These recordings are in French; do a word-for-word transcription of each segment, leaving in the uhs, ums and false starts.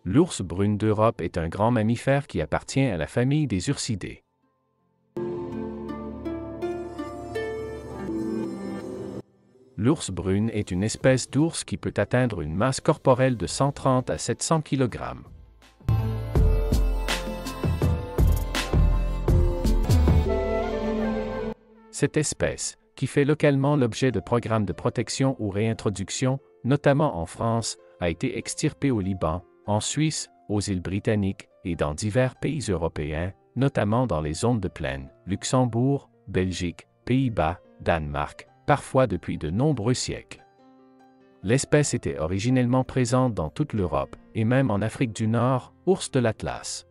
L'ours brune d'Europe est un grand mammifère qui appartient à la famille des ursidés. L'ours brune est une espèce d'ours qui peut atteindre une masse corporelle de cent trente à sept cents kilogrammes. Cette espèce, qui fait localement l'objet de programmes de protection ou réintroduction, notamment en France, a été extirpée au Liban, en Suisse, aux îles Britanniques et dans divers pays européens, notamment dans les zones de plaine, Luxembourg, Belgique, Pays-Bas, Danemark, parfois depuis de nombreux siècles. L'espèce était originellement présente dans toute l'Europe, et même en Afrique du Nord, ours de l'Atlas.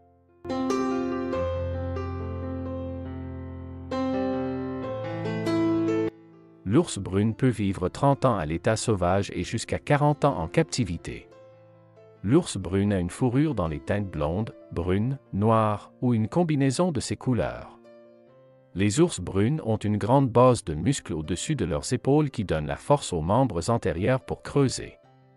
L'ours brune peut vivre trente ans à l'état sauvage et jusqu'à quarante ans en captivité. L'ours brune a une fourrure dans les teintes blondes, brunes, noires ou une combinaison de ces couleurs. Les ours brunes ont une grande base de muscles au-dessus de leurs épaules qui donne la force aux membres antérieurs pour creuser.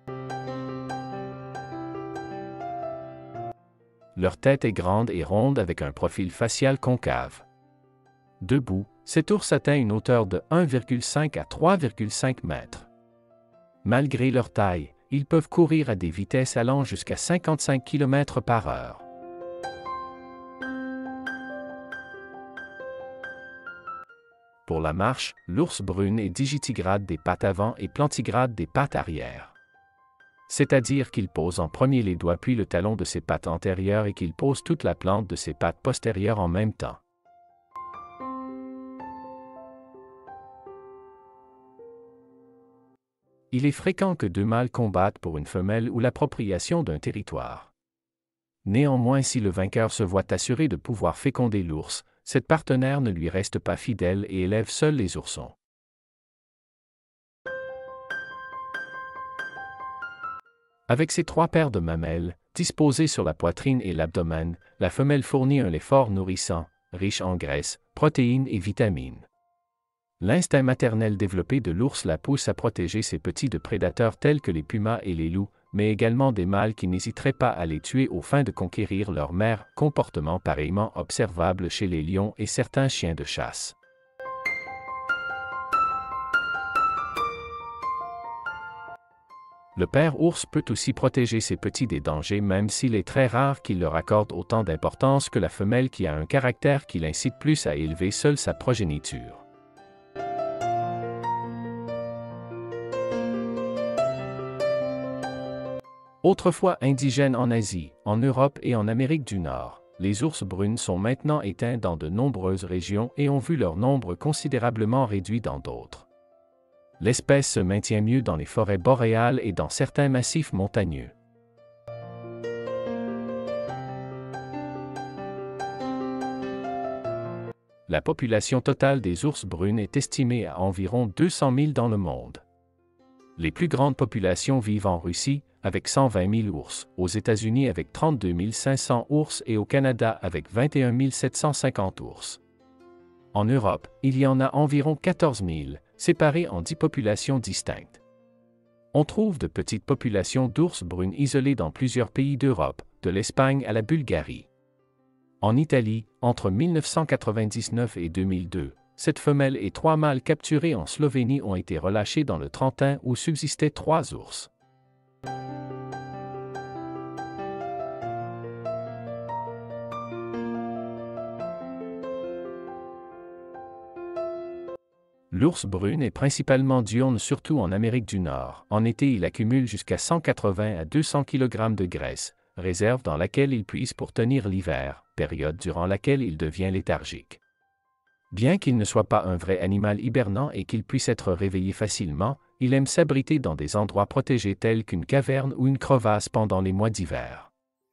Leur tête est grande et ronde avec un profil facial concave. Debout, cet ours atteint une hauteur de un virgule cinq à trois virgule cinq mètres. Malgré leur taille, ils peuvent courir à des vitesses allant jusqu'à cinquante-cinq kilomètres par heure. Pour la marche, l'ours brune est digitigrade des pattes avant et plantigrade des pattes arrière. C'est-à-dire qu'il pose en premier les doigts puis le talon de ses pattes antérieures et qu'il pose toute la plante de ses pattes postérieures en même temps. Il est fréquent que deux mâles combattent pour une femelle ou l'appropriation d'un territoire. Néanmoins, si le vainqueur se voit assuré de pouvoir féconder l'ours, cette partenaire ne lui reste pas fidèle et élève seul les oursons. Avec ses trois paires de mamelles, disposées sur la poitrine et l'abdomen, la femelle fournit un lait fort nourrissant, riche en graisse, protéines et vitamines. L'instinct maternel développé de l'ours la pousse à protéger ses petits de prédateurs tels que les pumas et les loups, mais également des mâles qui n'hésiteraient pas à les tuer aux fins de conquérir leur mère, comportement pareillement observable chez les lions et certains chiens de chasse. Le père ours peut aussi protéger ses petits des dangers même s'il est très rare qu'il leur accorde autant d'importance que la femelle qui a un caractère qui l'incite plus à élever seule sa progéniture. Autrefois indigènes en Asie, en Europe et en Amérique du Nord, les ours brunes sont maintenant éteints dans de nombreuses régions et ont vu leur nombre considérablement réduit dans d'autres. L'espèce se maintient mieux dans les forêts boréales et dans certains massifs montagneux. La population totale des ours brunes est estimée à environ deux cent mille dans le monde. Les plus grandes populations vivent en Russie, avec cent vingt mille ours, aux États-Unis avec trente-deux mille cinq cents ours et au Canada avec vingt et un mille sept cent cinquante ours. En Europe, il y en a environ quatorze mille, séparés en dix populations distinctes. On trouve de petites populations d'ours brunes isolées dans plusieurs pays d'Europe, de l'Espagne à la Bulgarie. En Italie, entre mille neuf cent quatre-vingt-dix-neuf et deux mille deux, cette femelle et trois mâles capturés en Slovénie ont été relâchés dans le Trentin où subsistaient trois ours. L'ours brune est principalement diurne surtout en Amérique du Nord. En été, il accumule jusqu'à cent quatre-vingts à deux cents kilogrammes de graisse, réserve dans laquelle il puise pour tenir l'hiver, période durant laquelle il devient léthargique. Bien qu'il ne soit pas un vrai animal hibernant et qu'il puisse être réveillé facilement, il aime s'abriter dans des endroits protégés tels qu'une caverne ou une crevasse pendant les mois d'hiver.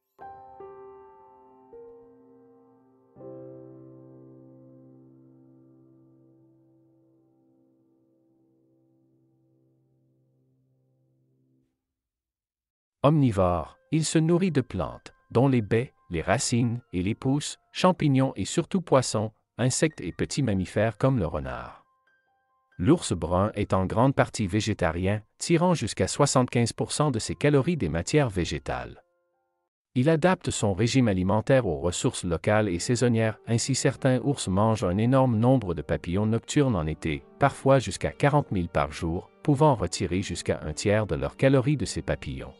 Omnivore, il se nourrit de plantes, dont les baies, les racines et les pousses, champignons et surtout poissons, insectes et petits mammifères comme le renard. L'ours brun est en grande partie végétarien, tirant jusqu'à soixante-quinze pour cent de ses calories des matières végétales. Il adapte son régime alimentaire aux ressources locales et saisonnières, ainsi certains ours mangent un énorme nombre de papillons nocturnes en été, parfois jusqu'à quarante mille par jour, pouvant retirer jusqu'à un tiers de leurs calories de ces papillons.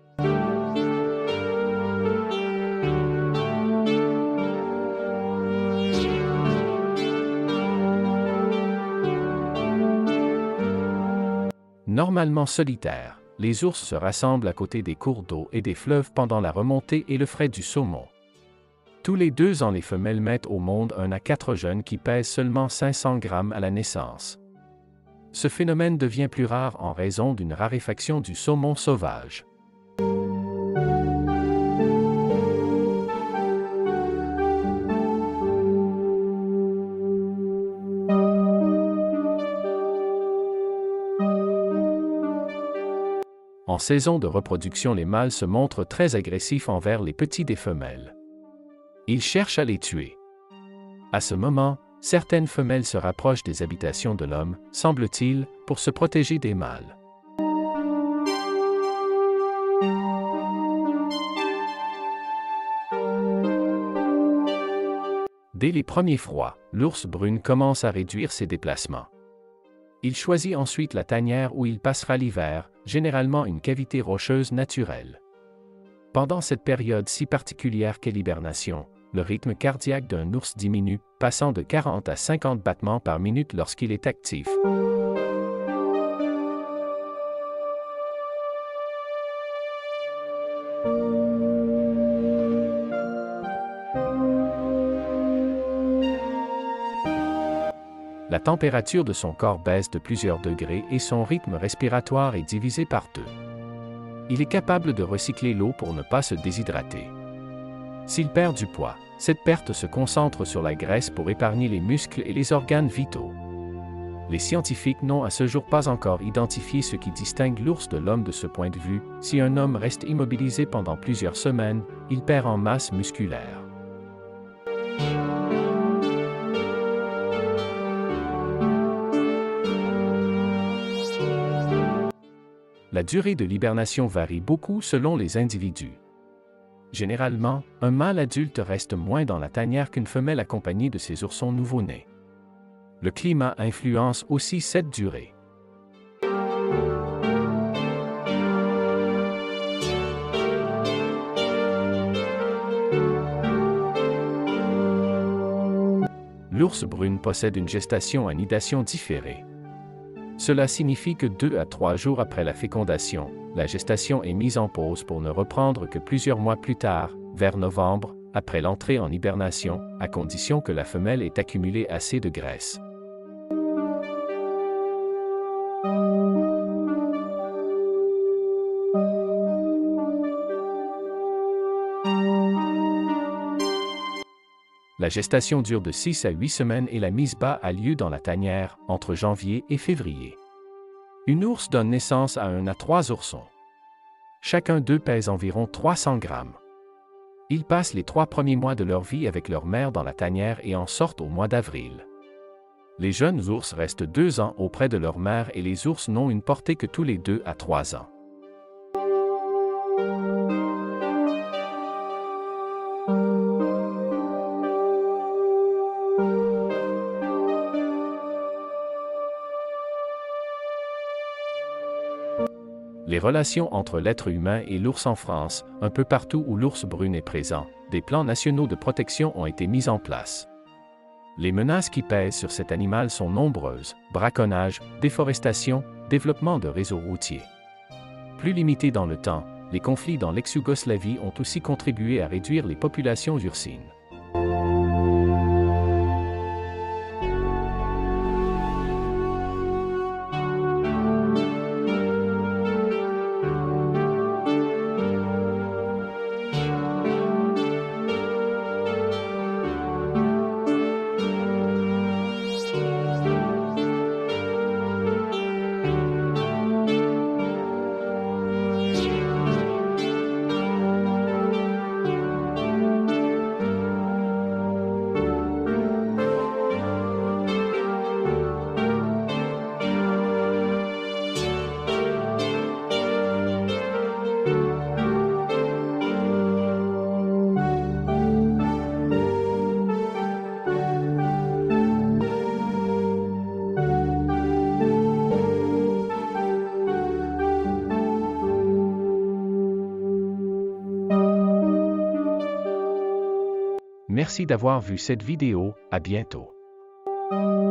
Normalement solitaires, les ours se rassemblent à côté des cours d'eau et des fleuves pendant la remontée et le frais du saumon. Tous les deux ans, les femelles mettent au monde un à quatre jeunes qui pèsent seulement cinq cents grammes à la naissance. Ce phénomène devient plus rare en raison d'une raréfaction du saumon sauvage. En saison de reproduction, les mâles se montrent très agressifs envers les petits des femelles. Ils cherchent à les tuer. À ce moment, certaines femelles se rapprochent des habitations de l'homme, semble-t-il, pour se protéger des mâles. Dès les premiers froids, l'ours brune commence à réduire ses déplacements. Il choisit ensuite la tanière où il passera l'hiver, généralement une cavité rocheuse naturelle. Pendant cette période si particulière qu'est l'hibernation, le rythme cardiaque d'un ours diminue, passant de quarante à cinquante battements par minute lorsqu'il est actif. La température de son corps baisse de plusieurs degrés et son rythme respiratoire est divisé par deux. Il est capable de recycler l'eau pour ne pas se déshydrater. S'il perd du poids, cette perte se concentre sur la graisse pour épargner les muscles et les organes vitaux. Les scientifiques n'ont à ce jour pas encore identifié ce qui distingue l'ours de l'homme de ce point de vue. Si un homme reste immobilisé pendant plusieurs semaines, il perd en masse musculaire. La durée de l'hibernation varie beaucoup selon les individus. Généralement, un mâle adulte reste moins dans la tanière qu'une femelle accompagnée de ses oursons nouveau-nés. Le climat influence aussi cette durée. L'ours brune possède une gestation à nidation différée. Cela signifie que deux à trois jours après la fécondation, la gestation est mise en pause pour ne reprendre que plusieurs mois plus tard, vers novembre, après l'entrée en hibernation, à condition que la femelle ait accumulé assez de graisse. La gestation dure de six à huit semaines et la mise bas a lieu dans la tanière, entre janvier et février. Une ours donne naissance à un à trois oursons. Chacun d'eux pèse environ trois cents grammes. Ils passent les trois premiers mois de leur vie avec leur mère dans la tanière et en sortent au mois d'avril. Les jeunes ours restent deux ans auprès de leur mère et les ours n'ont une portée que tous les deux à trois ans. Les relations entre l'être humain et l'ours en France, un peu partout où l'ours brune est présent, des plans nationaux de protection ont été mis en place. Les menaces qui pèsent sur cet animal sont nombreuses: braconnage, déforestation, développement de réseaux routiers. Plus limités dans le temps, les conflits dans l'ex-Yougoslavie ont aussi contribué à réduire les populations ursines. Merci d'avoir vu cette vidéo, à bientôt.